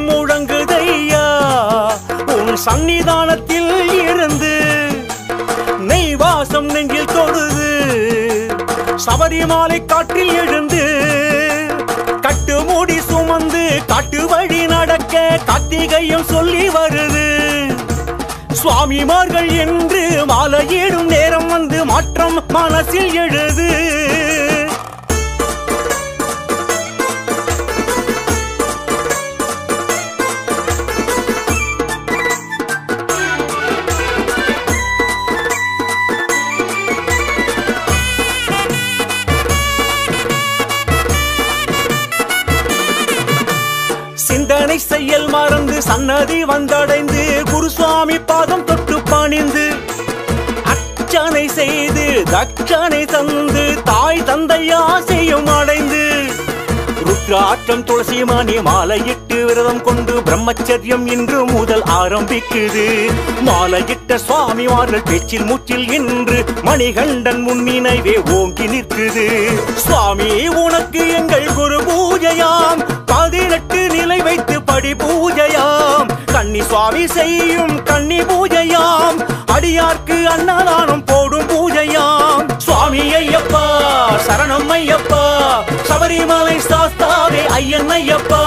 முழங்குதையா உன் சன்னிதானத்தில் இருந்து நெய்வாசம் நெஞ்சில் தொடுது சபரிமலை காற்றில் எழுந்து கட்டு மூடி சுமந்து காட்டு வழி நடக்க கார்த்திகையும் சொல்லி வருது சுவாமிமார்கள் என்று மாலையிடும் நேரம் வந்து மாற்றம் மனசில் எழுது சிந்தனை செயல் மறந்து சன்னதி வந்தடைந்து குருசுவாமி பாதம் தொட்டு பணிந்து அர்ச்சனை செய்து தட்சணை தந்து தாய் தந்தை ஆசையும் அடைந்து ருத்ராட்சம் துளசி மணி மாலையிட்டு விரதம் கொண்டு பிரம்மச்சரியம் இன்று முதல் ஆரம்பிக்குது மாலையிட்ட சுவாமிமார்கள் பேச்சில் மூச்சில் இன்று மணிகண்டன் முன்னினைவே ஓங்கி நிற்குது சுவாமி உனக்கு எங்கள் குரு பூஜையாம் 18 நிலை வைத்து படி பூஜையாம் கன்னி சுவாமி செய்யும் கன்னி பூஜையாம் அடியார்க்கு அன்னதானம் போடும் பூஜையாம் சுவாமி ஐயப்பா சரணம் ஐயப்பா சபரிமலை சாஸ்தாவே ஐயன் ஐயப்பா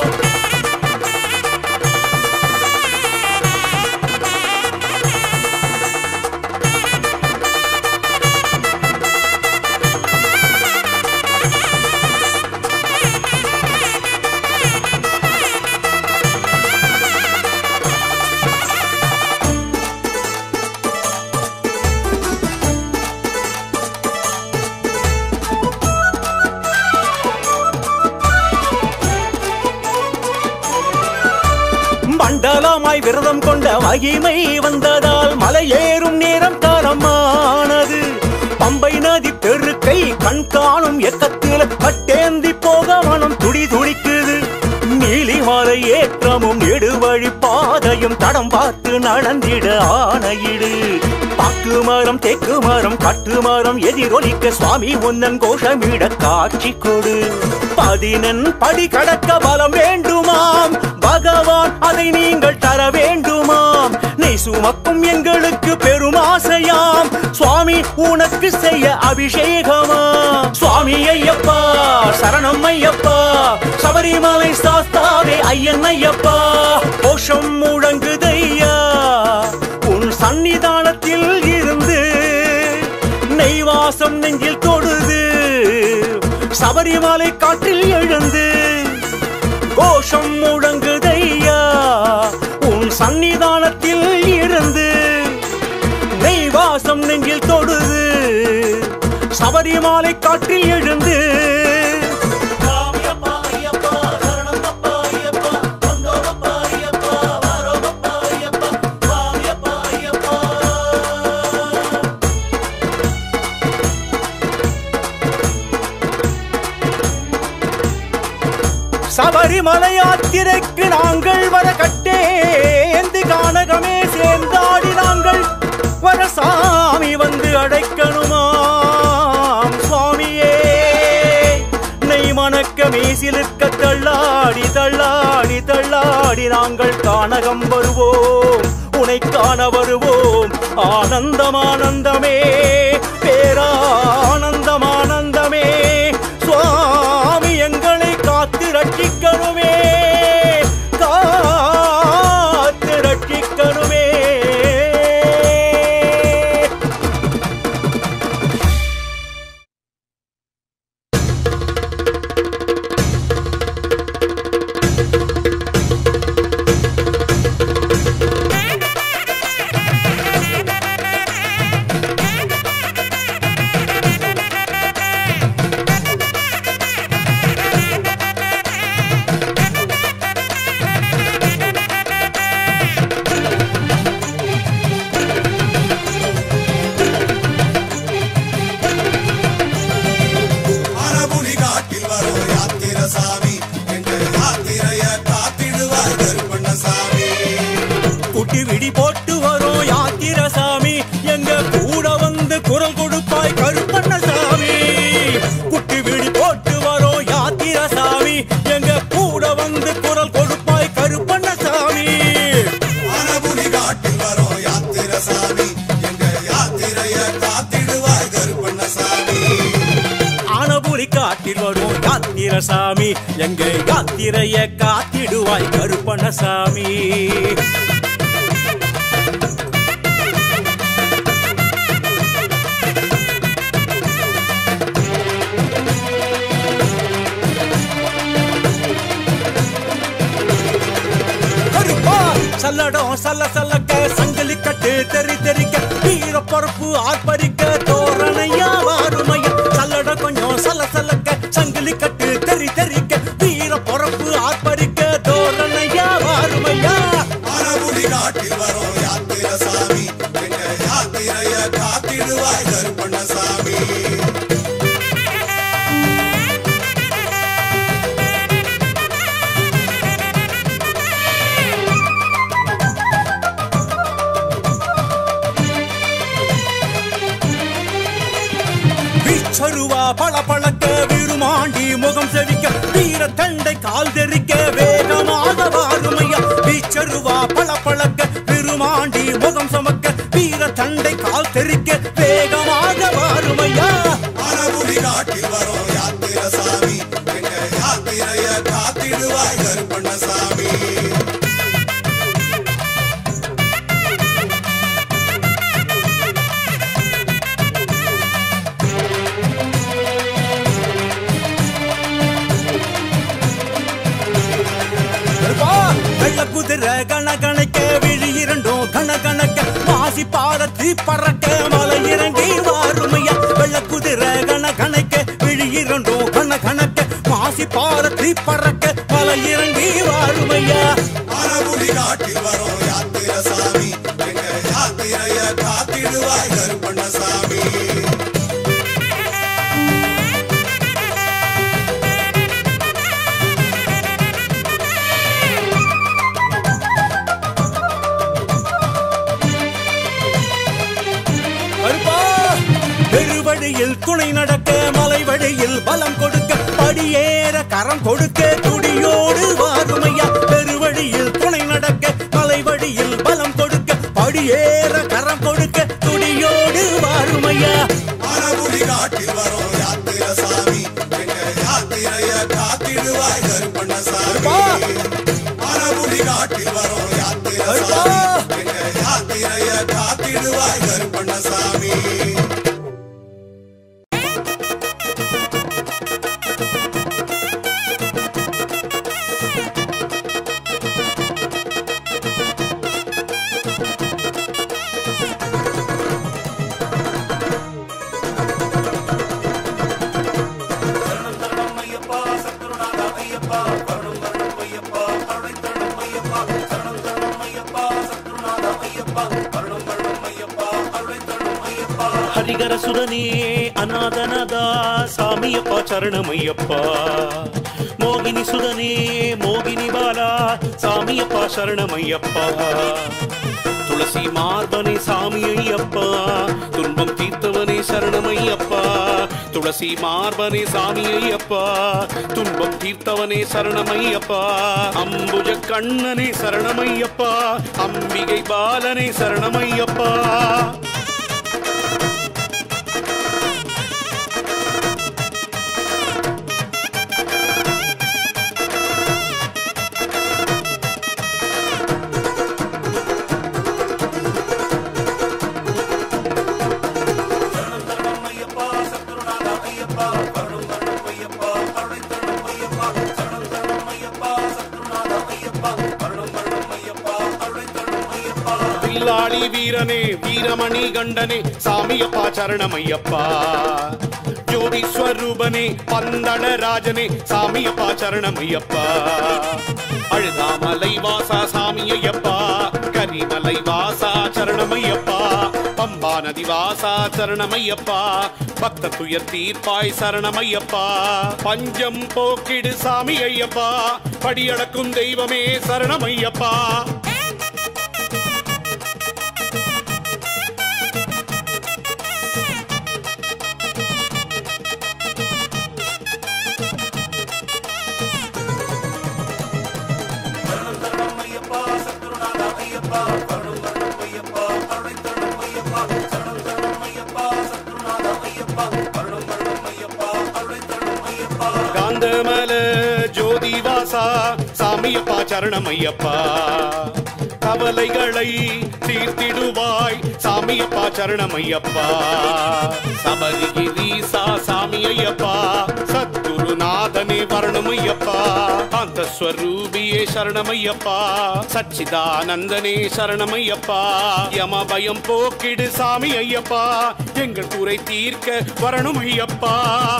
மண்டலமாய் விரதம் கொண்ட மகிமை வந்ததால் மலை ஏறும் நேரம் காலமானது பம்பை நதி பெருக்கை கண் காணும் எக்கத்தில் கட்டேந்தி போக மனம் துடி துடிக்குது நீலிமலை ஏற்றமும் நெடுவழி பாதையும் தடம் பார்த்து நடந்திட ஆணையிடு பாக்கு மரம் தேக்கு மரம் காட்டு மரம் எதிரொலிக்க சுவாமி உன்னன் கோஷமிட காட்சி கொடு 14 படி கடக்க பலம் வேண்டுமாம் பகவான் அதை நீங்கள் தர வேண்டுமாம் நெய் சுமக்கும் எங்களுக்கு பெரும் ஆசையாம் சுவாமி உனக்கு செய்ய அபிஷேகமா சுவாமி ஐயப்பா சரணம் ஐயப்பா சபரிமலை சாஸ்தாவே ஐயன் ஐயப்பா கோஷம் முழங்குதையா உன் சன்னிதானத்தில் இருந்து நெய்வாசம் நெஞ்சில் தொடுது சபரிமலை காற்றில் எழுந்து கோஷம் முழங்குதையா உன் சன்னிதானத்தில் இருந்து நெய்வாசம் நெஞ்சில் தொடுது சபரிமலை காற்றில் எழுந்து சபரிமலை யாத்திரைக்கு நாங்கள் வர கட்டேந்தி கானகமே சேர்ந்தாடி நாங்கள் வர சாமி வந்து அடைக்கணுமாம் சுவாமியே நெய் மணக்க மேசிலுக்க தள்ளாடி தள்ளாடி தள்ளாடி நாங்கள் கானகம் வருவோம் உனை காண வருவோம் ஆனந்தம் ஆனந்தமே பேரானந்தம் ஆனந்தமே சுவாமி எங்களை காத்து ரட்சிக்கணுமே காத்து ரட்சிக்கணுமே யாத்திரசாமி எங்க யாத்திரைய காத்திடுவாய் கருப்பணசாமி. சல்லடம் சல்ல சல்லக்க சங்கிலி கட்டு தெரி தெரிக்க வீர பொறுப்பு ஆர்ப்பரிக்க தோரணையா வாருமையா. சல்லடம் கொஞ்சம் சல்ல சல்லக்க சங்கிலி கட்டு தெரி தெரிக்க வீர பொறுப்பு ஆர்ப்பரிக்க தோரணையா வாருமையா. மரபுடி காட்டில் வரும் யாத்திரசாமி எங்க யாத்திரைய காத்திடுவாய் கருப்பண்ணசாமி. சருவா பல பழக்க விருமாண்டி முகம் செவிக்க வீர தண்டை கால் தெரிக்க வேகமாக வாருமையா. வீச்சருவா பல பழக்க விருமாண்டி முகம் சமக்க வீர தண்டை கால் தெரிக்க வேகமாக வாருமையா. மரபுடி காட்டில் வரும் யாத்திரசாமி எங்க யாத்திரைய காத்திடுவாய் கருப்பண்ணசாமி. வெள்ள குதிரை கணக்கணக்க விழி இரண்டும் கணக்கணக்க மாசி பாரத்தி பறக்க மலை இறங்கி வாருமையா. வெள்ள குதிரை கணக்கணக்க விழி இரண்டும் கணக்கணக்க மாசி பாரத்தி பறக்க மலை இறங்கி வாருமையா. மரபுடி காட்டில் வரும் யாத்திரசாமி எங்க யாத்திரைய காத்திடுவாய் கருப்பண்ணசாமி. பெருவழியில் துணை நடக்க மலை வழியில் பலம் கொடுக்க படியேற கரம் கொடுக்க துடியோடு வாருமையா. பெருவழியில் துணை நடக்க மலை வழியில் பலம் கொடுக்க படியேற கரம் கொடுக்க துடியோடு வாருமையா. மரபுடி காட்டில் வரும் யாத்திரசாமி எங்க யாத்திரைய காத்திடுவாய் கருப்பண்ணசாமி. மரபுடி காட்டில் வரும் யாத்திரசாமி எங்க யாத்திரைய காத்திடுவாய் கருப்பண்ணசாமி. ஹரிகர சுதனே அநாதனதா சாமியப்பா சரணமையப்பா. மோகினி சுதனே மோகினி பாலா சாமியப்பா சரணமையப்பா. துளசி மார்பனே சாமியையப்பா துன்பம் தீர்த்தவனே சரணமையப்பா. துளசி மார்பனே சாமியையப்பா துன்பம் தீர்த்தவனே சரணமையப்பா. அம்புஜ கண்ணனே சரணமையப்பா அம்பிகை பாலனே சரணமையப்பா. வில்லாளி வீரனே வீரமணி கண்டனே சாமியப்பா சரணமையப்பா. ஜோதி ஸ்வரூபனே பந்தள ராஜனே சாமியப்பா சரணமையப்பா. அழுதாமலை வாசா சாமியையப்பா கரிமலை வாசா சரணமையப்பா. பம்பா நதி வாசா சரணமையப்பா பக்த துயர் தீர்ப்பாய் சரணமையப்பா. பஞ்சம் போக்கிடு சாமியையப்பா படியடக்கும் தெய்வமே சரணமையப்பா. சாமியப்பா சரணமையப்பா கவலைகளை தீர்த்திடுவாய் சாமியப்பா சரணமையப்பா சபரிகிரீசா சாமி ஐயப்பா சத்குருநாதனே வரணுமையப்பா அந்த ஸ்வரூபியே சரணமையப்பா சச்சிதானந்தனே சரணமையப்பா யம பயம் போக்கிடு சாமி ஐயப்பா எங்கள் குறை தீர்க்க வரணுமையப்பா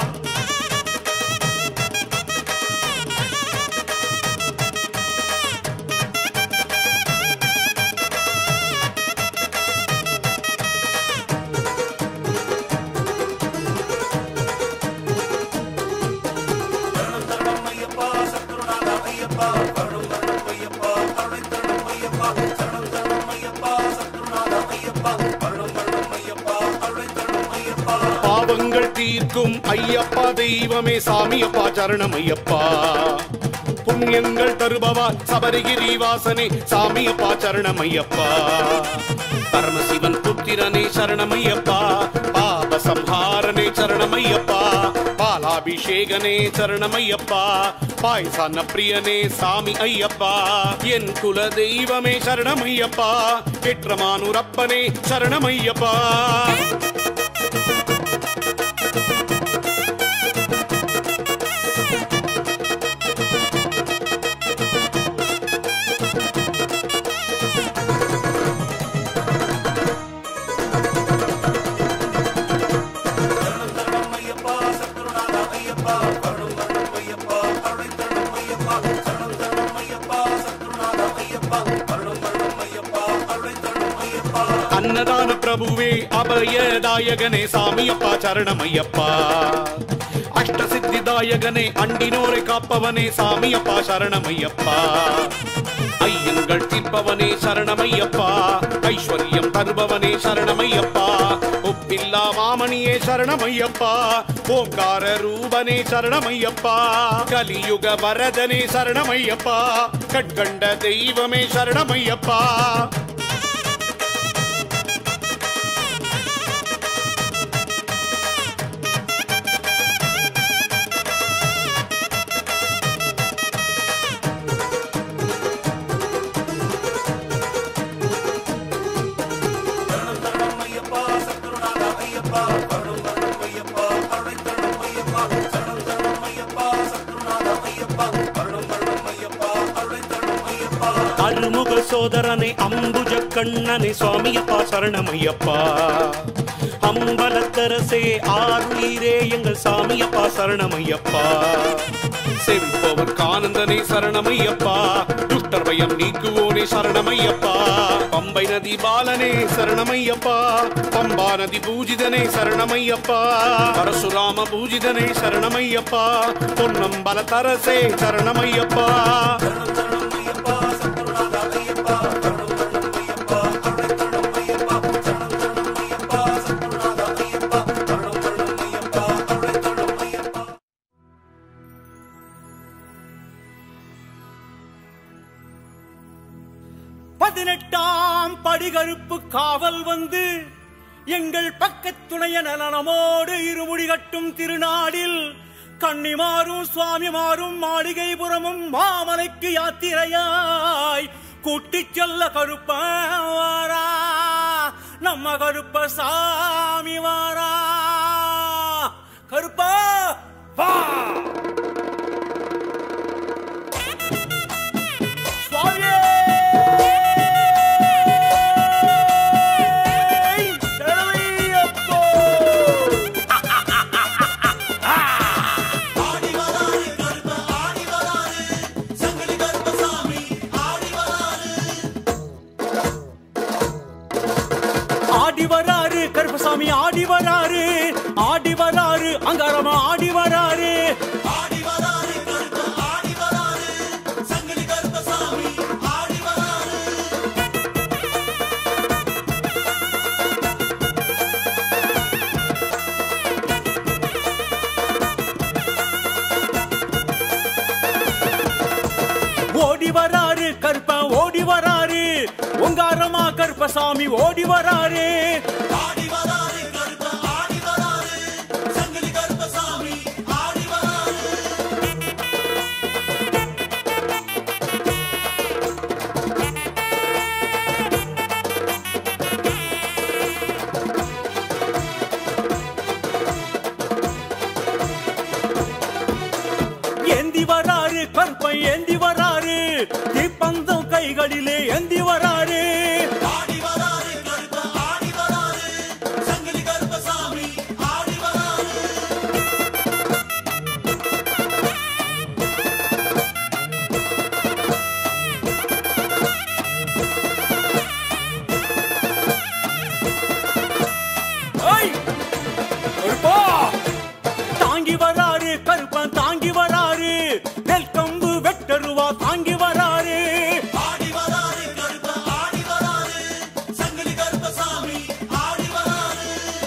பாவங்கள் தீர்க்கும் ஐயப்பா தெய்வமே சாமியப்பா சரணமையப்பா புண்ணியங்கள் தருபவா சபரிகிரிவாசனே சாமியப்பா சரணமையப்பா பரமசிவன் புத்திரனே சரணமையப்பா பாப சம்ஹாரனே சரணமையப்பா பாலாபிஷேகனே சரணமையப்பா பாய்சான பிரியனே சாமி ஐயப்பா என் குல தெய்வமே சரணமையப்பா பெற்றமானூரப்பனே சரணமையப்பா அன்னதான பிரபுவே அபயதாயகனே சாமியப்பா சரணமையப்பா அஷ்டசித்திதாயகனே அண்டினோரை காப்பவனே சாமியப்பா சரணமையப்பா ஐயங்கள் தீர்ப்பவனே சரணமையப்பா ஐஸ்வர்யம் தருபவனே சரணமையப்பா ஒப்பில்லா மாமணியே சரணமையப்பா ஓங்கார ரூபனே சரணமையப்பா கலியுக வரதனே சரணமையப்பா கட்கண்ட தெய்வமே சரணமையப்பா அருமுக சோதரனை அம்புஜ கண்ணனை சுவாமியப்பா சரணமையப்பா அம்பலத்தரசே ஆருளீரே எங்கள் சாமியப்பா சரணமையப்பா செவிப்பவர் கானந்தனே சரணமையப்பா துஷ்டர் பயம் நீக்குவோனே சரணமையப்பா பம்பை நதி பாலனே சரணமையப்பா பம்பா நதி பூஜிதனே சரணமையப்பா பரசுராம பூஜிதனே சரணமையப்பா பொன்னம்பல தரசே சரணமையப்பா படிகருப்பு காவல் வந்து எங்கள் பக்கத்துணைய நலனமோடு இருமுடி கட்டும் திருநாடில் கன்னிமாரும் சுவாமிமாரும் மாளிகைபுரமும் மாமலைக்கு யாத்திரையாய் கூட்டிச் செல்ல கருப்ப வாரா நம்ம கருப்ப சாமி வாரா கருப்பா வா சுவாமியே கருப்பசாமி ஆடி வராரு ஆடி வராரு அங்காரமா ஆடி வராரு ஆடி வராரு கருப்ப ஆடி வராரு சங்கிலி கருப்பசாமி ஆடி வராரு ஓடி வராரு கருப்ப ஓடி வராரு உங்காரமா கருப்பசாமி ஓடி வராரு கைகளிலே ஏந்தி வராரு. ஆடி வராரு கருப்ப ஆடி வராரு சங்கிலி கருப்பசாமி ஆடி வராரு. தாங்கி வராரு கருப்பன் தாங்கி வராரு. நெல் கம்பு வெட்டருவா தாங்கி வராரு. ஆடி வராரு கருப்ப ஆடி வராரு சங்கிலி கருப்பசாமி ஆடி வராரு.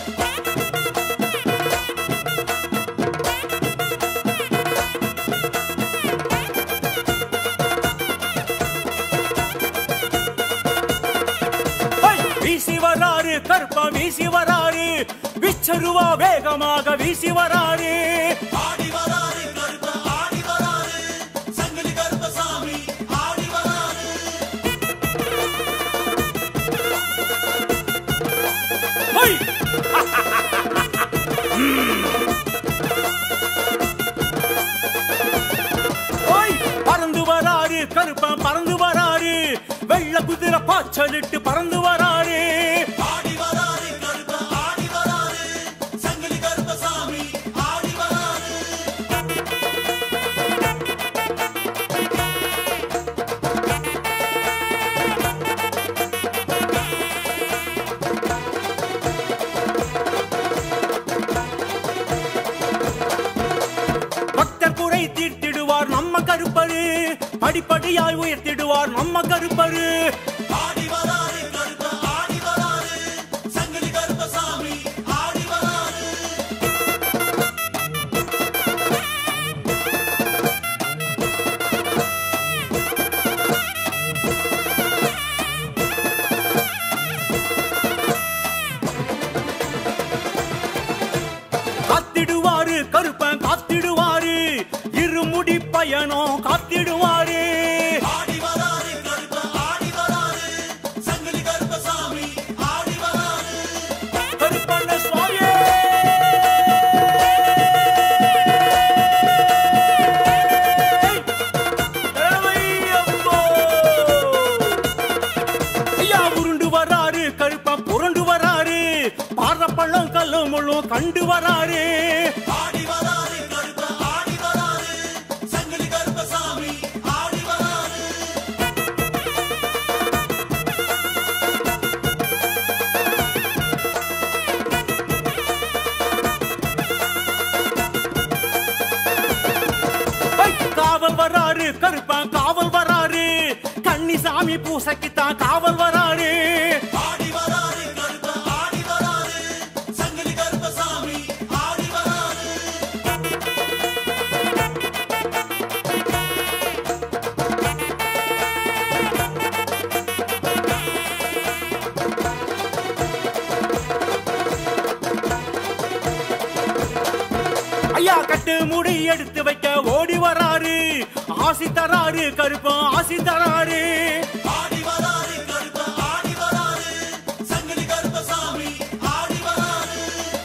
வீசி வராரு கருப்பா வீசி வராரு. விச்சருவா வேகமாக வீசி வராரு. ஆடி வராரு கருப்ப ஆடி வராரு சங்கிலி கருப்பசாமி ஆடி வராரு. பறந்து வராரு கருப்பன் பறந்து வராரு. வெள்ள குதிரை பாய்ச்சலிட்டு பறந்து வராரு. ஆடி வராரு கருப்ப ஆடி வராரு சங்கிலி கருப்பசாமி ஆடி வராரு. பக்தர் குறை தீர்த்திடுவார் நம்ம கருப்பரு. படிப்படியாய் உயர்த்திடுவார் நம்ம கருப்பரு. ஆடி வராரு கருப்ப ஆடி வராரு சங்கிலி கருப்பசாமி ஆடி வராரு. காத்திடுவாரு கருப்பன் காத்திடுவாரு. இருமுடி பயணம் காத்திடுவாரு. ஆடி வராரு கருப்ப ஆடி வராரு சங்கிலி கருப்பசாமி ஆடி வராரு. கருப்பண்ண சுவாமியே தேவையப்போ. ஐயா உருண்டு வராரு கருப்பன் புரண்டு வராரு. பாரப்பள்ளம் கல்லு முள்ளும் கண்டு வராரு. ஆடி வராரு கருப்ப ஆடி வராரு சங்கிலி கருப்பசாமி ஆடி வராரு. காவல் வராரு கருப்பன் காவல் வராரு. கன்னிசாமி பூசைக்குத்தான் காவல் வராரு. ஆடி வராரு கருப்ப ஆடி வராரு சங்கிலி கருப்பசாமி ஆடி வராரு. ஐயா கட்டு முடி எடுத்து வைக்க ஓடி வராரு. ஆசி தராரு கருப்பன் ஆசி தராரு. ஆடி வராரு கருப்ப ஆடி வராரு சங்கிலி கருப்பசாமி ஆடி வராரு.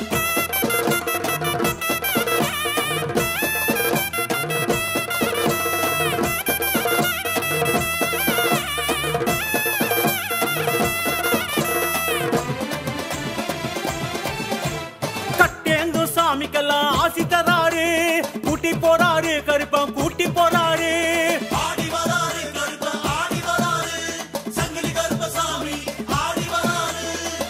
கட்டேந்து சாமிக்கெல்லாம் ஆசி தராரு. கூட்டி போறாரு கருப்பன் கூட்டி போறாரு. ஆடி வராரு கருப்ப ஆடி வராரு சங்கிலி கருப்பசாமி ஆடி வராரு.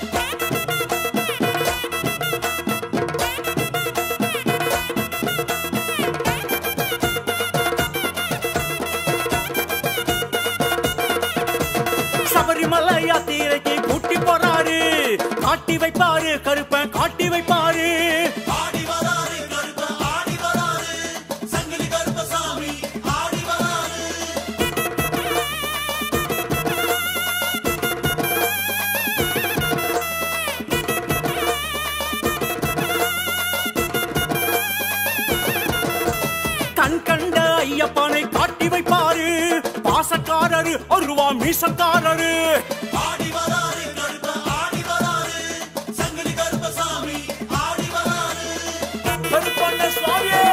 சபரிமலை யாத்திரைக்கு கூட்டி போறாரு. காட்டி வைப்பாரு கருப்பன் காட்டி வைப்பாரு. ஆடி வராரு கருப்ப ஆடி வராரு சங்கிலி கருப்பசாமி ஆடி வராரு. கண் கண்ட ஐயப்பனை காட்டி வைப்பாரு. பாசக்காரரு ஒருவா மீசக்காரரு. ஆடி வராரு கருப்ப ஆடி வராரு சங்கிலி கருப்பசாமி ஆடி வராரு. கருப்பண்ண சுவாமியே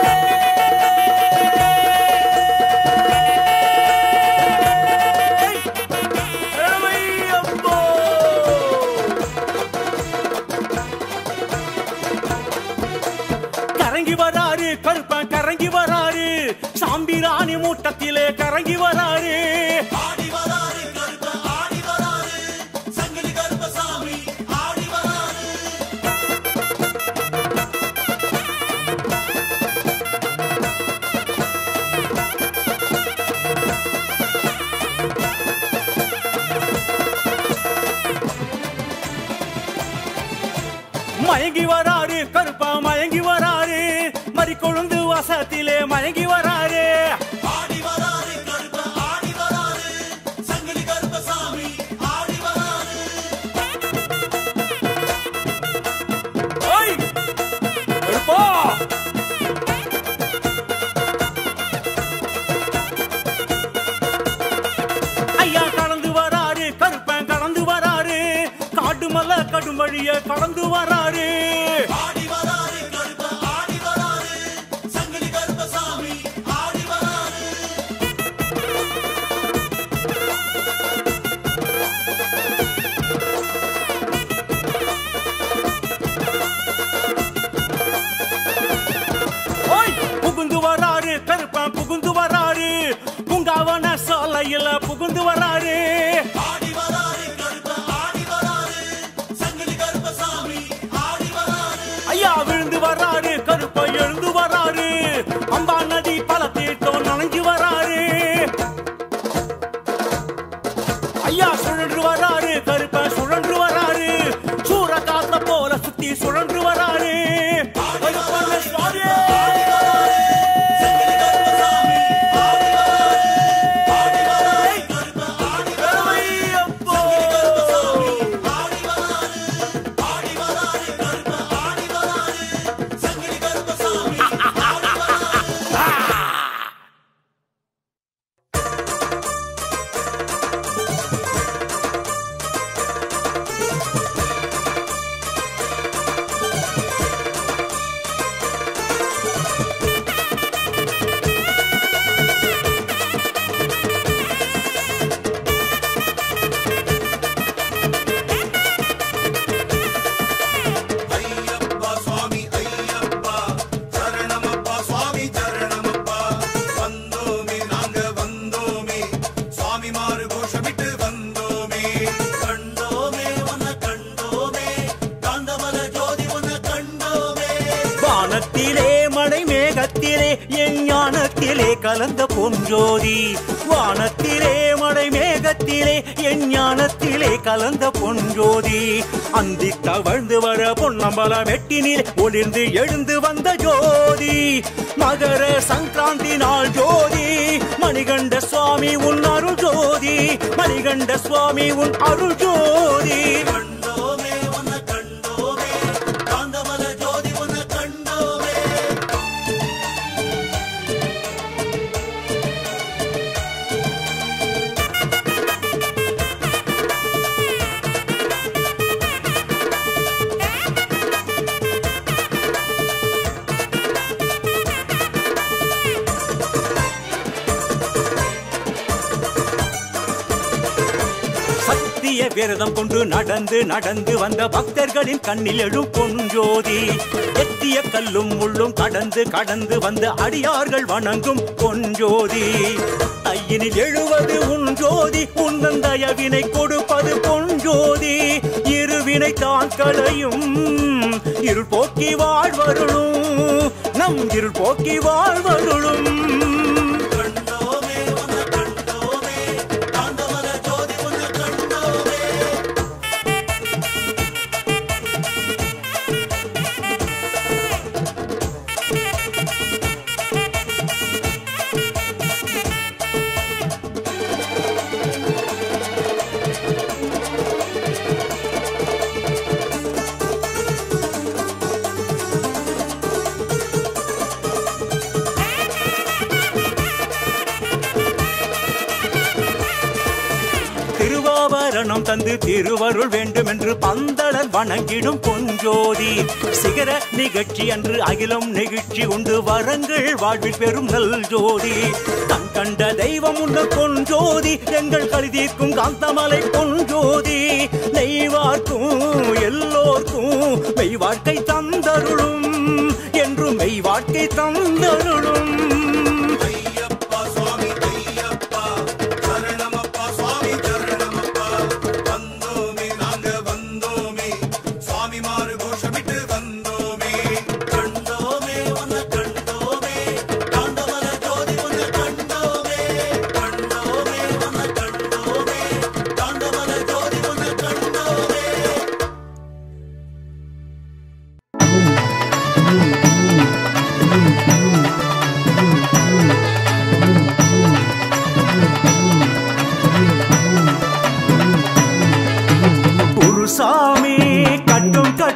வசத்திலே கரங்கி வராரு. ஆடி வராரு கருப்ப ஆடி வராரு சங்கிலி கருப்பசாமி ஆடி வராரு. மயங்கி வராரு கருப்பா மயங்கி வராரு. மறி கொழுந்து வசத்திலே மயங்கி வராரு. ஆடி வராரு கருப்ப ஆடி வராரு சங்கிலி கருப்பசாமி ஆடி வராரு. ஓய் கருப்பா ஐயா கடந்து வராரு. கருப்பன் கடந்து வராரு. காடு மலை கடும் வழிய கடந்து வராரு. ஆடி வராரு கருப்ப ஆடி வராரு சங்கிலி கருப்பசாமி ஆடி வராரு. ஓய் புகுந்து வராரு கருப்பன் புகுந்து வராரு. பூங்காவன சாலையில புகுந்து வராரு. ஆடி வராரு கருப்ப ஆடி வராரு சங்கிலி கருப்பசாமி ஆடி வராரு. ஐயா விழுந்து வராரு கருப்ப எழுந்து வராரு. அம்பா நதி பல தீர்த்தம் நனைஞ்சு வராரு. ஐயா சுழன்று வராரு கருப்ப சுழன்று வராரு. சூற காத்த போல சுத்தி சுழன்று வராரு. கருப்பண்ண சுவாமியே! சங்கிலி கருப்பசாமி ஆடி வராரு. ஆடி வராரு கருப்ப ஆடி வராரு ஐயப்போ! ஆடி வராரு. ஆடி வராரு கருப்ப ஆடி வராரு சங்கிலி கருப்பசாமி ஆடி வராரு. ஐயப்பா சுவாமி ஐயப்பா சரணமப்பா சுவாமி சரணமப்பா. வந்தோமே நாங்க வந்தோமே சுவாமி மாறு கோஷமிட்டு வந்தோமே. கண்டோமே உன்னை கண்டோமே காந்தமல ஜோதி உன்னை கண்டோமே. வானத்திலே மழை மேகத்திலே என் ஞானத்திலே கலந்த பொன்ஜோதி. வானத்திலே மழை மேகத்திலே என் ஞானத்திலே கலந்த பொன்ஜோதி. அந்தி தவழ்ந்து வர பொன்னம்பல வெட்டினில் ஒளிர்ந்து எழுந்து வந்த ஜோதி. மகர சங்கராந்தி நாள் ஜோதி. மணிகண்ட சுவாமி உன் அருள் ஜோதி. மணிகண்ட சுவாமி உன் அருள் ஜோதி. கண்டோமே உன்னை கண்டோமே காந்தமல ஜோதி உன்னை கண்டோமே. சத்திய விரதம் கொண்டு நடந்து நடந்து வந்த பக்தர்களின் கண்ணில் எழும் பொன்ஜோதி. எத்திய கல்லும் முள்ளும் கடந்து கடந்து வந்த அடியார்கள் வணங்கும் பொன்ஜோதி. தையினில் எழுவது உன் ஜோதி. உந்தன் தயவினை கொடுப்பது பொன்ஜோதி. இருவினை தான் களையும் இருள் போக்கி வாழ்வருளும். நம் இருள் போக்கி வாழ்வருளும். கண்டோமே உன்னை கண்டோமே காந்தமல ஜோதி உன்னை கண்டோமே. திருவாபரணம் தந்து திருவருள் வேண்டும் என்று பந்தளர் வணங்கிடும் பொன்ஜோதி. சிகர நிகழ்ச்சி அன்று அகிலம் நெகிழ்ச்சி உண்டு வரங்கள் வாழ்வில் பெறும் நல் ஜோதி. தன் கண்ட தெய்வம் உண்டு பொன்ஜோதி. எங்கள் கழுதிக்கும் காந்தமலை பொன்ஜோதி. நெய்வார்க்கும் எல்லோர்க்கும் மெய் வாழ்க்கை தந்தருளும். என்றும் மெய் வாழ்க்கை தந்தருளும். ஐயப்பா சுவாமி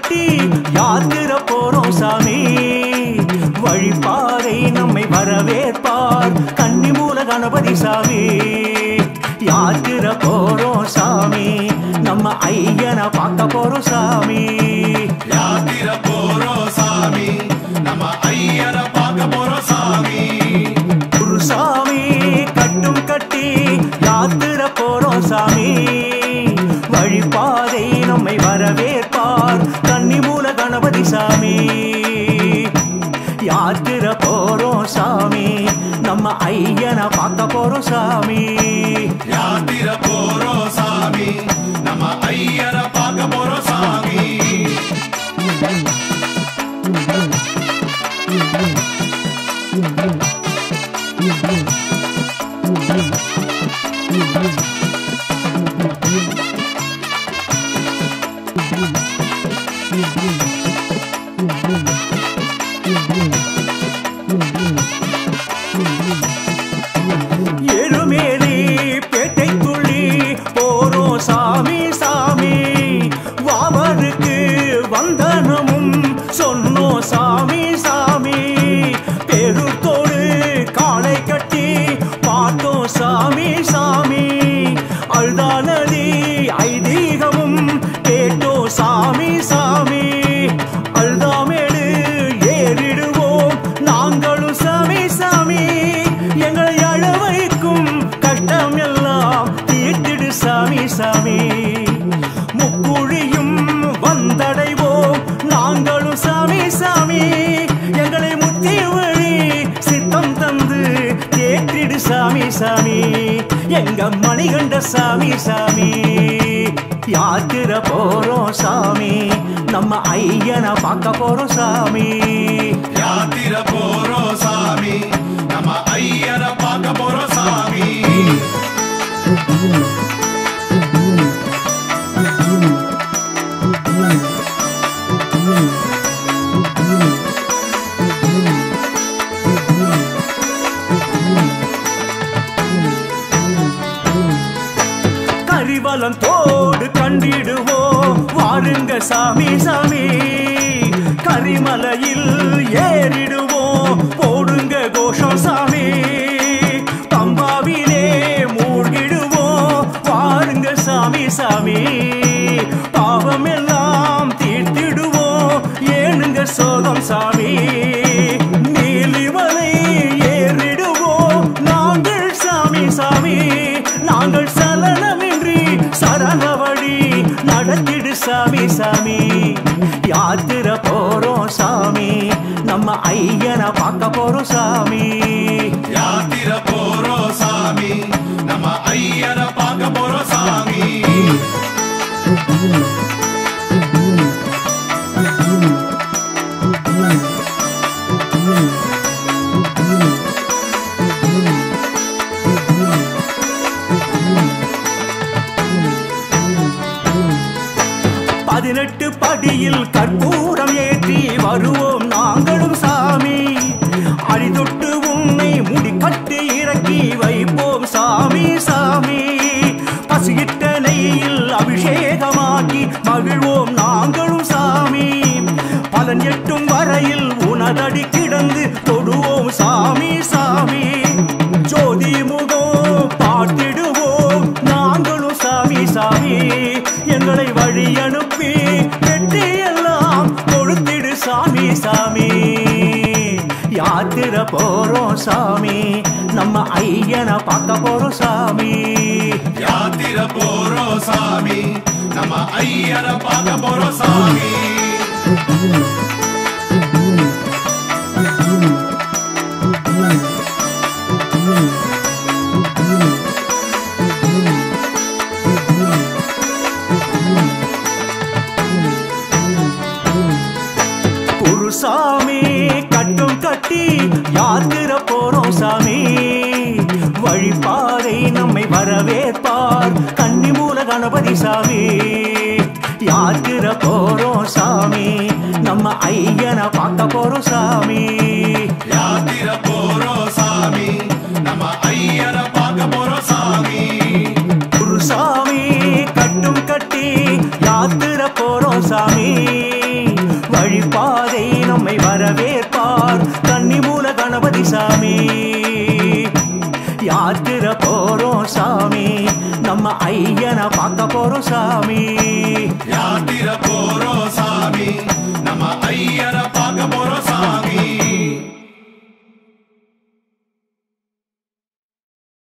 கட்டி யாத்திர போறோம் சாமி வழிபாதை நம்மை வரவேற்பார் கன்னிமூல கணபதி சாமி யாத்திர போறோம் சாமி நம்ம ஐயனை பார்க்க போறோம் சாமி யாத்திர போறோம் சாமி நம்ம ஐயனை பார்க்க போறோம் சாமி குருசாமி கட்டும் கட்டி யாத்திர போறோம் சாமி வழிபாதை நம்மை வரவேற்பார் கன்னிமூல கணபதி சாமி யாத்திர போறோம் சாமி நம்ம ஐயனை பார்க்க போறோம் சாமி யாத்திர போறோம் சாமி நம்ம ஐயனை பார்க்க போறோம் சாமி எருமேலி பேட்டைக்குள்ளி போறோம் சாமி சாமி வாவருக்கு வந்தனமும் சொன்னோம் சாமி சாமி பெருத்தோடு காளை கட்டி பார்த்தோம் சாமி சாமி அழுதானதி ஐதீகமும் கேட்டோம் சாமி சாமி அழுதாமேடு ஏறிடுவோம் நாங்களும் சாமி சாமி எங்களை அழ வைக்கும் கஷ்டம் எல்லாம் தீர்த்திடு சாமி சாமி முக்குழியும் வந்தடைவோம் நாங்களும் சாமி சாமி எங்களை முத்தி வழி சித்தம் தந்து தேற்றிடு சாமி சாமி எங்க மணிகண்ட சாமி சாமி யாத்திர போறோம் சாமி நம்ம ஐயனை பார்க்க போறோம் சாமி யாத்திர போறோம் சாமி நம்ம ஐயனை பார்க்க போறோம் சாமி கரிவலம் தோடு கண்டிடுவோம் வாருங்க சாமி சாமி கரிமலையில் ஏறிடுவோம் போடுங்க கோஷம் சாமி பம்பாவிலே மூழ்கிடுவோம் வாருங்க சாமி சாமி பாவம் எல்லாம் தீர்த்திடுவோம் ஏனுங்க சோகம் சாமி நீலிமலை ஏறிடுவோம் நாங்கள் சாமி சாமி நாங்கள் சலனமின்றி சரணவழி நடத்திடு சாமி சாமி யாத்திர போறோம் சாமி நம்ம ஐயனை பார்க்க போறோம் சாமி யாத்திர போறோம் சாமி நம்ம ஐயனை பார்க்க போறோம் சாமி பதினெட்டு படியில் கற்பூரம் ஏற்றி வருவோம் நாங்களும் சாமி அடிதொட்டு உன்னை முடிக்கட்டு இறக்கி வைப்போம் சாமி சாமி பசியிட்ட நெய்யில் அபிஷேகமாக்கி மகிழ்வோம் நாங்களும் சாமி பலன் எட்டும் வரையில் உனதடி கிடந்து தொடுவோம் சாமி சாமி ஜோதி முகம் பார்த்திடுவோம் நாங்களும் சாமி சாமி எங்களை வழி அனுப்பி வெற்றி எல்லாம் கொடுத்திடு சாமி சாமி யாத்திர போறோம் சாமி நம்ம ஐயனை பார்க்க போறோம் சாமி யாத்திர போறோம் சாமி நம்ம ஐயனை பார்க்க போறோம் சாமி குருசாமி கட்டும் கட்டி யாத்திர போறோம் சாமி வழிபாதை நம்மை வரவேற்பார் கன்னிமூல கணபதி சாமி யாத்திர போறோம் சாமி நம்ம ஐயனை பார்க்க போறோம் சாமி யாத்திர போறோம் சாமி நம்ம ஐயனை பார்க்க போறோம் சாமி குருசாமி கட்டும் கட்டி யாத்திர போறோம் சாமி பார்க்க போறோம் சாமி.